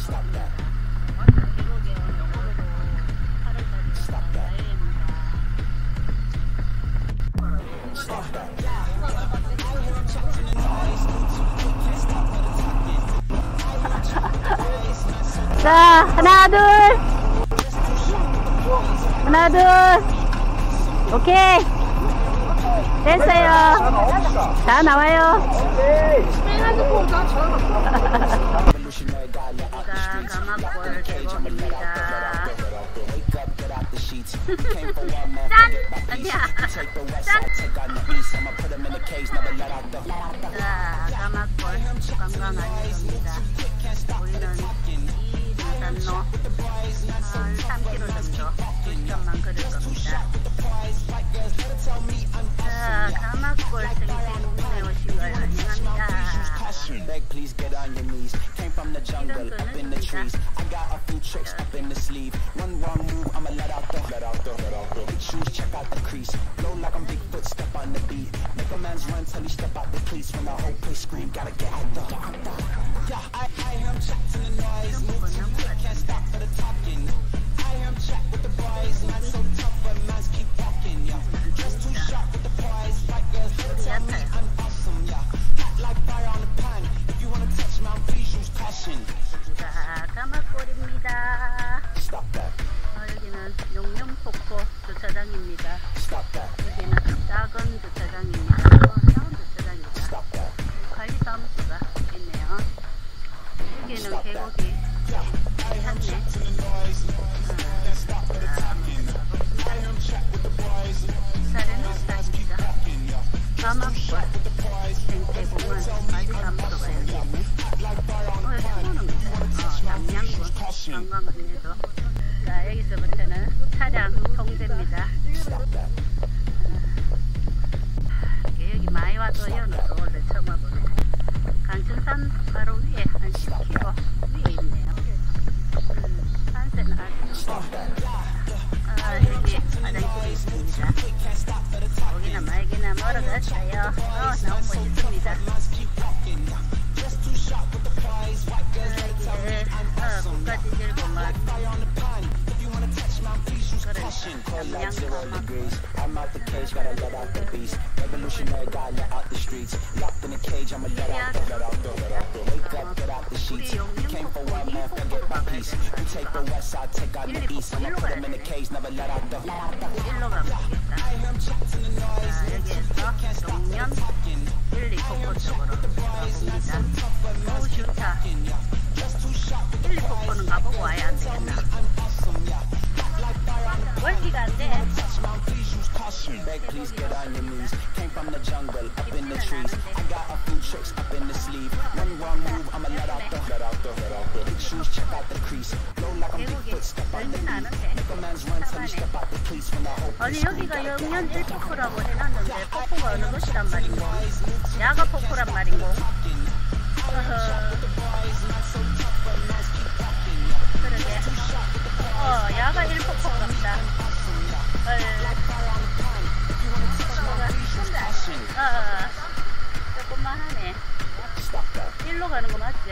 계곡에 오늘 8월달에 야유회입니다. 자, 하나, 둘. 하나, 둘. 오케이. 됐어요. 다 나와요. 가마골 계곡입니다. 짠! 아니야. 짠! 자, 가마골 관광하겠습니다. 우리는 이 등산로 한 3km 정도 출전만 걸을 겁니다. 자, 가마골 생생문에 오신 걸 환영합니다. 이런 자, 가마골입니다. 여기는 용념폭포 주차장입니다. 여기는 작은 주차장입니다. 작은 주차장입니다. 관리사무소가 있네요. 여기는 계곡이 찾네. 가마골 생태공원 관리사무소가 여기 있네. 양양군 관광안내소. 자, 여기서부터는 차량 통제입니다. 여기 많이 와도 여는 또 원래 처음 와보네. 강천산 바로 위에 한 10km 위에 있네요. 산세는 아주 여기 화장실이 있습니다. 오기나 말기나 멀어갔어요. 너무 멋있습니다. 국가지질공원 일로 가면 되겠다. 여기에서 용년 1, 2폭포 쪽으로 가봅니다. 오슈타 1, 2폭포는 가보고 와야 안 되겠나? 멀티가 안 돼. 아니, 여기가 영년 1폭포라고 해놨는데 폭포가 어느 곳이란 말인고, 야가 폭포란 말인고. 그러게. 야가 1폭포 같다. 조금만 하네. 일로 가는 거 맞지?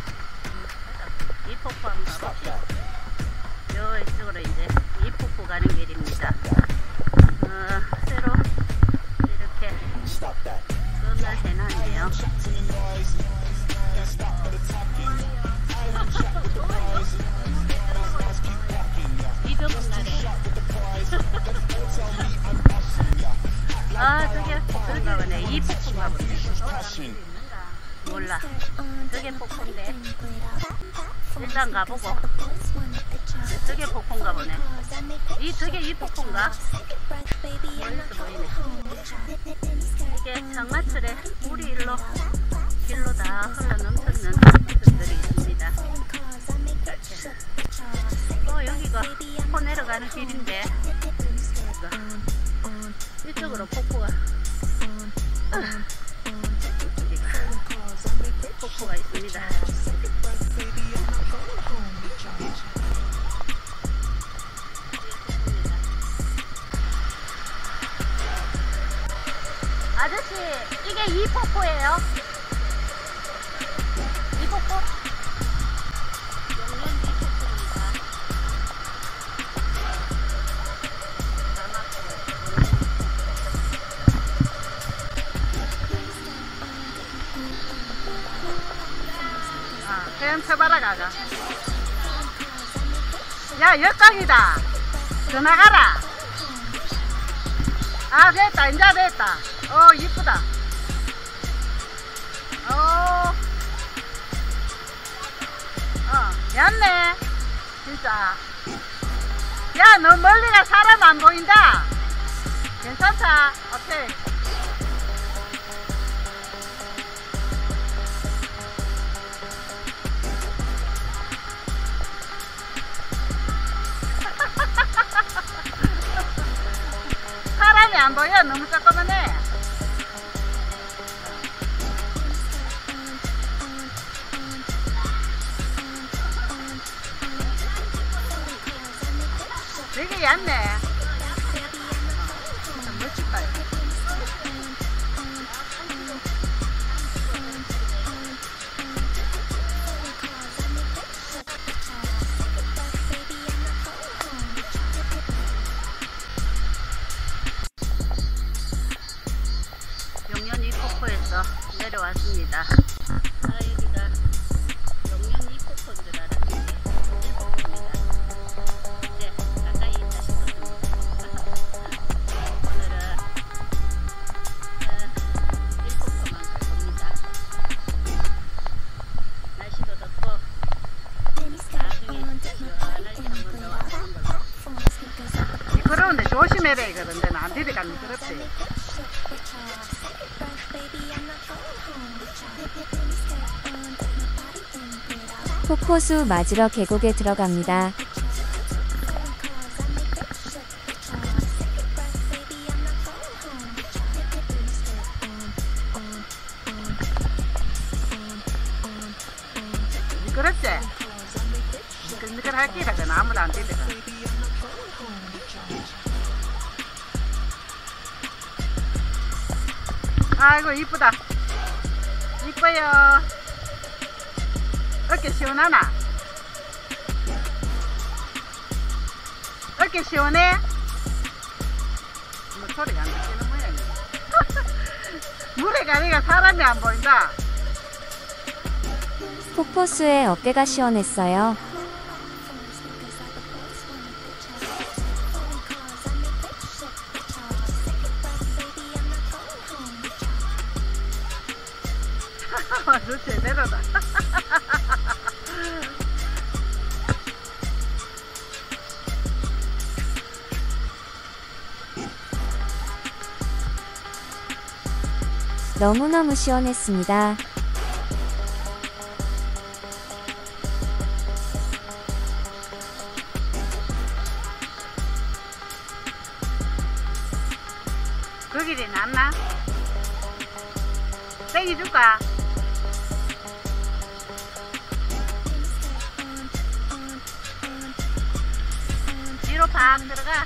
이 폭포 한번 가봅시다. 요 이쪽으로 이제 이 폭포 가는 길입니다. 새로 이렇게 끝날 해놨네요. 이병헌 날에 저게 그런가 보네. 이 폭포인가 보네. 몰라. 저게 폭포인데 일단 가보고. 저게 폭포인가 보네. 저게 이 폭포인가? 멀리서 보이네. 이게 장마철에 물이 길로 다 흘러 넘치는 것들이 있습니다. 여기가 폭포 내려가는 길인데 이쪽으로 폭포가 있습니다. 아저씨, 이게 이 폭포예요? 이 폭포? 사연 쳐봐라 가가. 야 역광이다. 전화 가라. 아 됐다 이제 됐다. 이쁘다. 얇네 진짜. 야 너 멀리가 사람 안 보인다. 괜찮다. 오케이. 사람이 안 보여. 너무 조그만해. 되게 얇네. 멋지다. 용연이 폭포에서 내려왔습니다. 여기가 용연이 폭포인 줄 알았는데 폭포입니다. 이제 가까이 있다 싶었습니다. 오늘은 1폭포만 갈 겁니다. 날씨도 덥고 나중에 시원하게 한번 더 와보는 걸로. 미끄러운데 조심해라 이거던데 안 들어가 미끄럽지. 폭포수 맞으러 계곡에 들어갑니다. 미끄럽지? 미끌미끌할 기라 그나 아무도 안 들어가. 아이고 이쁘다. 이뻐요. 어깨 시원하나? 어깨 시원해? 뭐 소리가 안 들리는 모양이야. 물에 가니까 사람이 안 보인다. 폭포수에 어깨가 시원했어요. 너 제대로다. 너무너무 시원했습니다. 그 길이 낫나? 땡이 줄까? 뒤로 팍 들어가.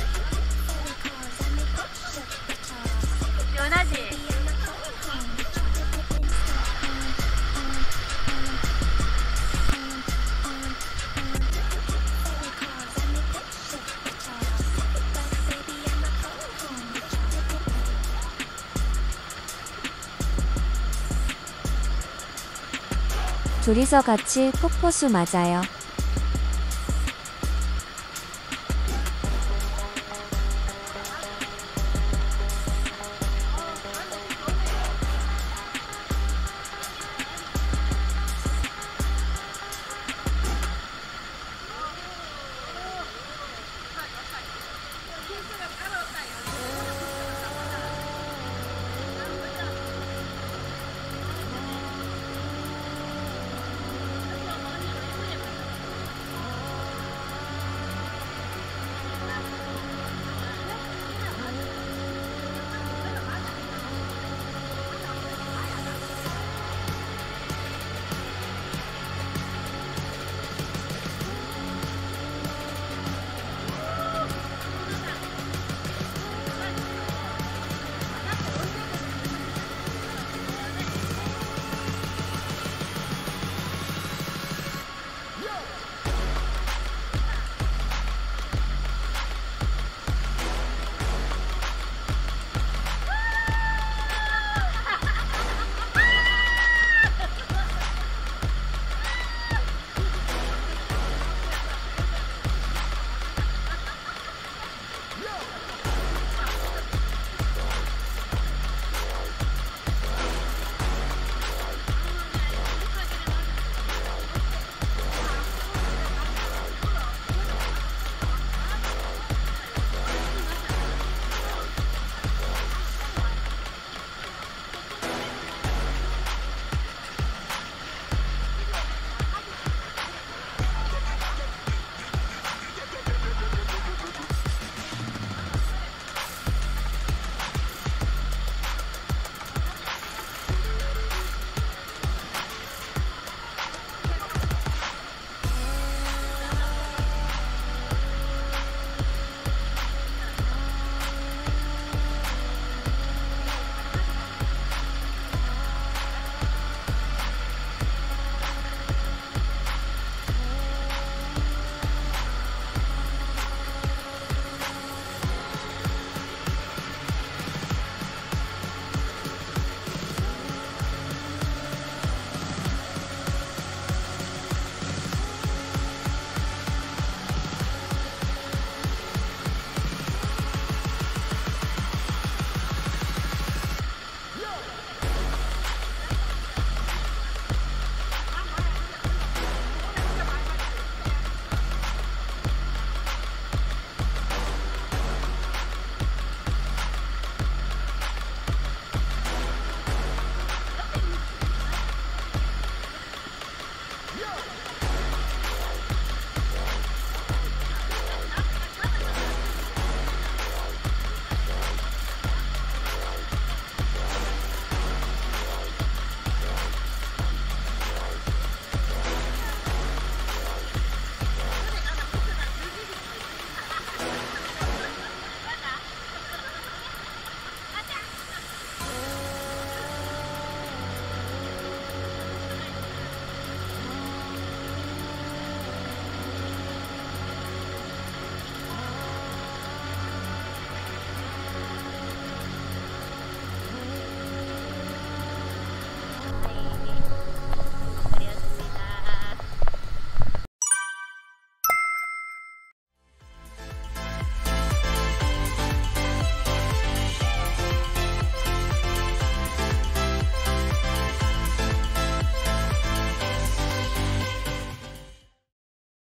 시원하지? 둘이서 같이 폭포수 맞아요.